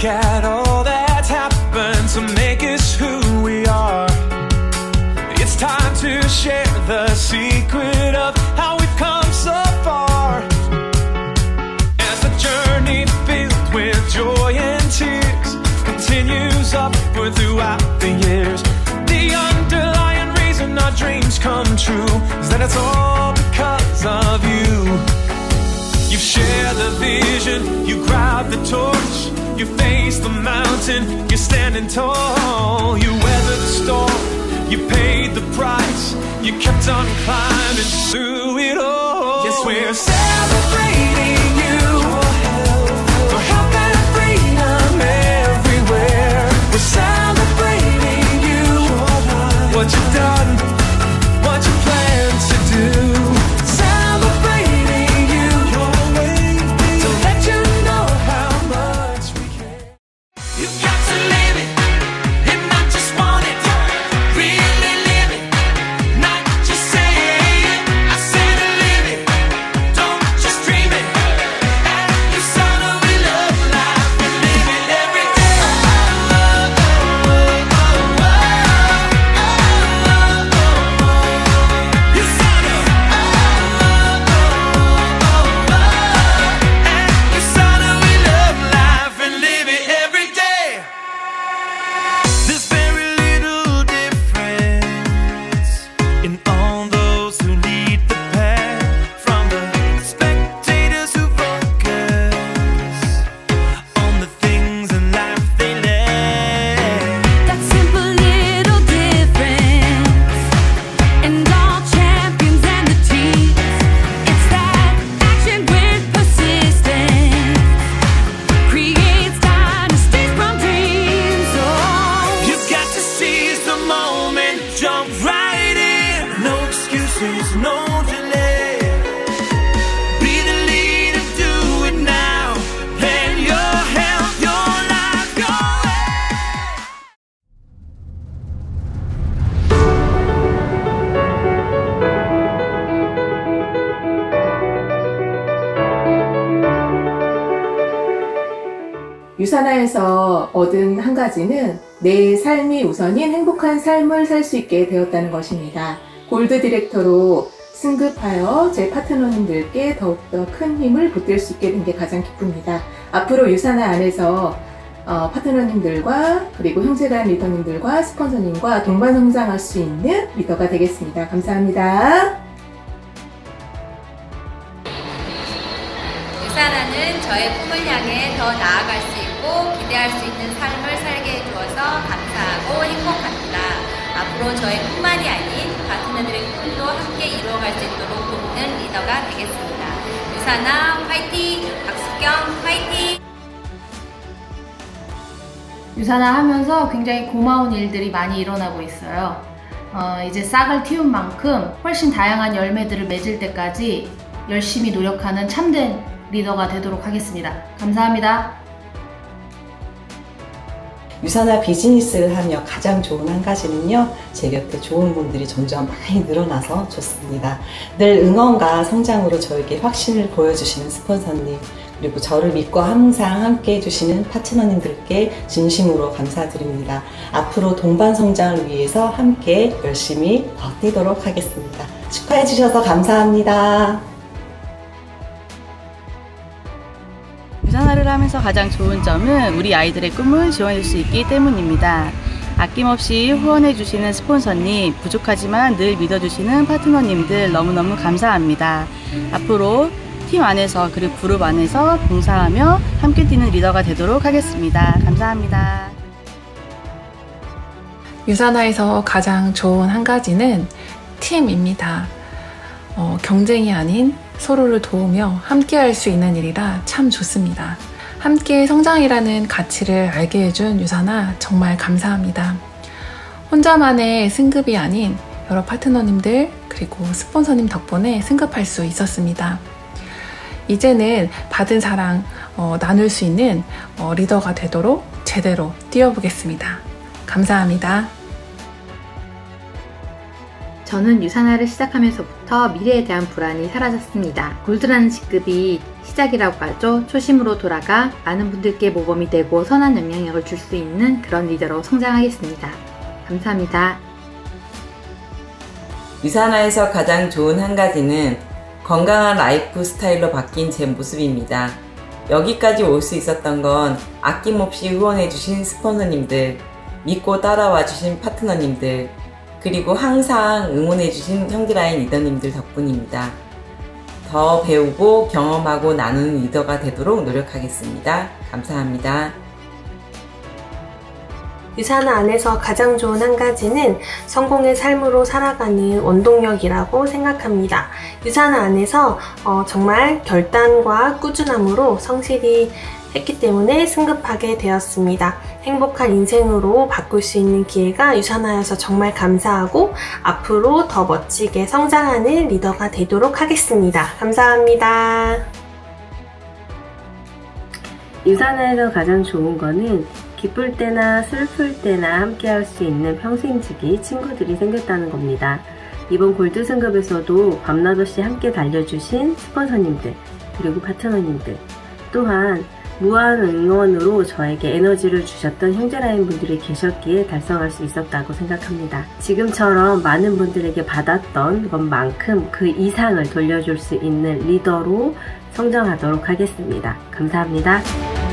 look at all that's happened to make us who we are. It's time to share the secret of how we've come so far. As the journey filled with joy and tears continues upward throughout the years, the underlying reason our dreams come true is that it's all because of you. You share the vision, you grab the torch, you face the mountain, you're standing tall. You weather the storm, you paid the price, you kept on climbing through it all. Yes, we're celebrating you for health and freedom everywhere. We're celebrating you, what you've done, what you plan to do. 유산화에서 얻은 한 가지는 내 삶이 우선인 행복한 삶을 살 수 있게 되었다는 것입니다. 골드 디렉터로 승급하여 제 파트너님들께 더욱더 큰 힘을 보탤 수 있게 된 게 가장 기쁩니다. 앞으로 유산화 안에서 파트너님들과 그리고 형제단 리더님들과 스폰서님과 동반 성장할 수 있는 리더가 되겠습니다. 감사합니다. 유산화는 저의 꿈을 향해 더 나아갈 수 있고 기대할 수 있는 삶을 살게 해주어서 감사하고 행복합니다. 앞으로 저의 꿈만이 아닌 파트너들의 꿈도 함께 이루어갈 수 있도록 돕는 리더가 되겠습니다. 유산화 화이팅! 박수경 화이팅! 유산화 하면서 굉장히 고마운 일들이 많이 일어나고 있어요. 이제 싹을 틔운 만큼 훨씬 다양한 열매들을 맺을 때까지 열심히 노력하는 참된 리더가 되도록 하겠습니다. 감사합니다. 유산화 비즈니스를 하며 가장 좋은 한 가지는요, 제 곁에 좋은 분들이 점점 많이 늘어나서 좋습니다. 늘 응원과 성장으로 저에게 확신을 보여주시는 스폰서님, 그리고 저를 믿고 항상 함께 해주시는 파트너님들께 진심으로 감사드립니다. 앞으로 동반 성장을 위해서 함께 열심히 버티도록 하겠습니다. 축하해 주셔서 감사합니다. 유산화를 하면서 가장 좋은 점은 우리 아이들의 꿈을 지원해 줄 수 있기 때문입니다. 아낌없이 후원해 주시는 스폰서님, 부족하지만 늘 믿어주시는 파트너님들 너무너무 감사합니다. 앞으로 팀 안에서 그리고 그룹 안에서 봉사하며 함께 뛰는 리더가 되도록 하겠습니다. 감사합니다. 유산화에서 가장 좋은 한 가지는 팀입니다. 경쟁이 아닌 서로를 도우며 함께 할 수 있는 일이라 참 좋습니다. 함께 성장이라는 가치를 알게 해준 유산화 정말 감사합니다. 혼자만의 승급이 아닌 여러 파트너님들 그리고 스폰서님 덕분에 승급할 수 있었습니다. 이제는 받은 사랑 나눌 수 있는 리더가 되도록 제대로 뛰어보겠습니다. 감사합니다. 저는 유산화를 시작하면서부터 미래에 대한 불안이 사라졌습니다. 골드라는 직급이 시작이라고 하죠. 초심으로 돌아가 많은 분들께 모범이 되고 선한 영향력을 줄 수 있는 그런 리더로 성장하겠습니다. 감사합니다. 유산화에서 가장 좋은 한 가지는 건강한 라이프 스타일로 바뀐 제 모습입니다. 여기까지 올 수 있었던 건 아낌없이 후원해주신 스폰서님들, 믿고 따라와주신 파트너님들, 그리고 항상 응원해주신 형제라인 리더님들 덕분입니다. 더 배우고 경험하고 나누는 리더가 되도록 노력하겠습니다. 감사합니다. 유산화 안에서 가장 좋은 한 가지는 성공의 삶으로 살아가는 원동력이라고 생각합니다. 유산화 안에서 정말 결단과 꾸준함으로 성실히 했기 때문에 승급하게 되었습니다. 행복한 인생으로 바꿀 수 있는 기회가 유산화여서 정말 감사하고 앞으로 더 멋지게 성장하는 리더가 되도록 하겠습니다. 감사합니다. 유산화에서 가장 좋은 거는 기쁠 때나 슬플 때나 함께 할 수 있는 평생지기 친구들이 생겼다는 겁니다. 이번 골드 승급에서도 밤낮없이 함께 달려주신 스폰서님들 그리고 파트너님들 또한 무한 응원으로 저에게 에너지를 주셨던 형제라인 분들이 계셨기에 달성할 수 있었다고 생각합니다. 지금처럼 많은 분들에게 받았던 것만큼 그 이상을 돌려줄 수 있는 리더로 성장하도록 하겠습니다. 감사합니다.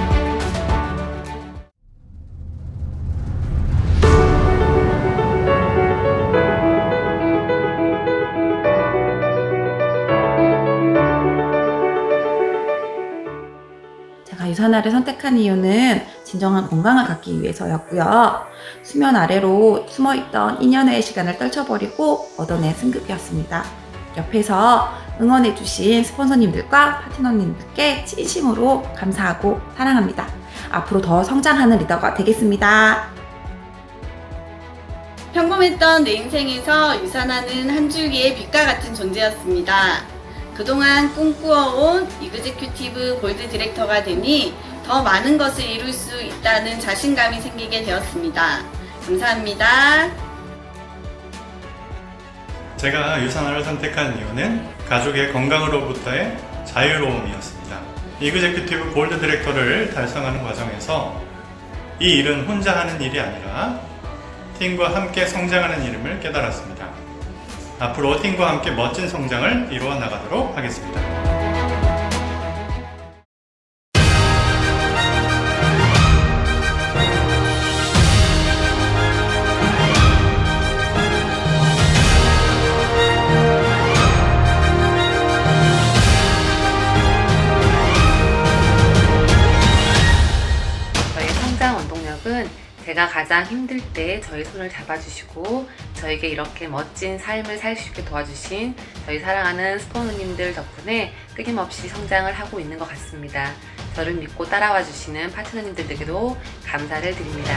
유산화를 선택한 이유는 진정한 건강을 갖기 위해서였고요. 수면 아래로 숨어있던 2년의 시간을 떨쳐버리고 얻어낸 승급이었습니다. 옆에서 응원해주신 스폰서님들과 파트너님들께 진심으로 감사하고 사랑합니다. 앞으로 더 성장하는 리더가 되겠습니다. 평범했던 내 인생에서 유산화는 한 줄기의 빛과 같은 존재였습니다. 그동안 꿈꾸어온 이그제큐티브 골드 디렉터가 되니 더 많은 것을 이룰 수 있다는 자신감이 생기게 되었습니다. 감사합니다. 제가 유산화를 선택한 이유는 가족의 건강으로부터의 자유로움이었습니다. 이그제큐티브 골드 디렉터를 달성하는 과정에서 이 일은 혼자 하는 일이 아니라 팀과 함께 성장하는 일임을 깨달았습니다. 앞으로 팀과 함께 멋진 성장을 이루어 나가도록 하겠습니다. 저희 성장 원동력은 제가 가장 힘들 때 저희 손을 잡아주시고 저에게 이렇게 멋진 삶을 살 수 있게 도와주신 저희 사랑하는 스폰서님들 덕분에 끊임없이 성장을 하고 있는 것 같습니다. 저를 믿고 따라와 주시는 파트너님들에게도 감사를 드립니다.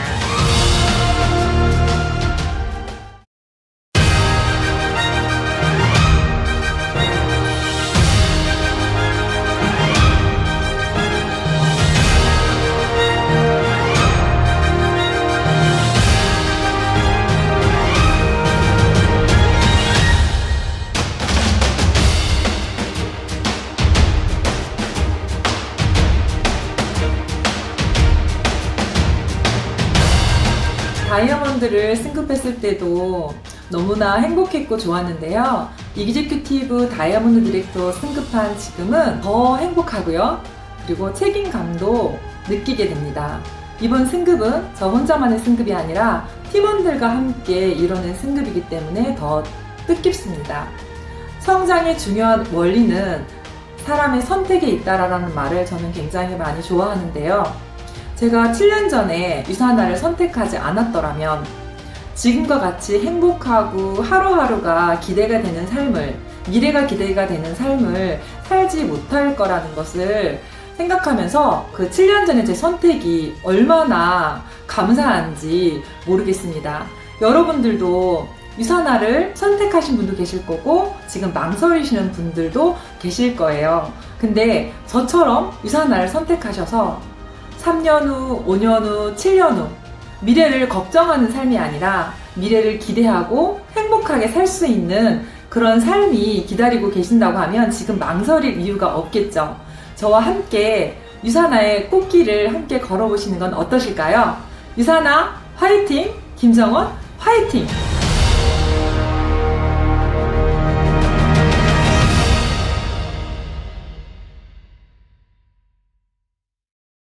다이아몬드를 승급했을 때도 너무나 행복했고 좋았는데요. 이그제큐티브 다이아몬드 디렉터 승급한 지금은 더 행복하고요. 그리고 책임감도 느끼게 됩니다. 이번 승급은 저 혼자만의 승급이 아니라 팀원들과 함께 이뤄낸 승급이기 때문에 더 뜻깊습니다. 성장의 중요한 원리는 사람의 선택에 있다라는 말을 저는 굉장히 많이 좋아하는데요. 제가 7년 전에 유산화를 선택하지 않았더라면 지금과 같이 행복하고 하루하루가 기대가 되는 삶을, 미래가 기대가 되는 삶을 살지 못할 거라는 것을 생각하면서 그 7년 전에 제 선택이 얼마나 감사한지 모르겠습니다. 여러분들도 유산화를 선택하신 분도 계실 거고 지금 망설이시는 분들도 계실 거예요. 근데 저처럼 유산화를 선택하셔서 3년 후, 5년 후, 7년 후 미래를 걱정하는 삶이 아니라 미래를 기대하고 행복하게 살 수 있는 그런 삶이 기다리고 계신다고 하면 지금 망설일 이유가 없겠죠. 저와 함께 유사나의 꽃길을 함께 걸어보시는 건 어떠실까요? 유사나 화이팅! 김정원 화이팅!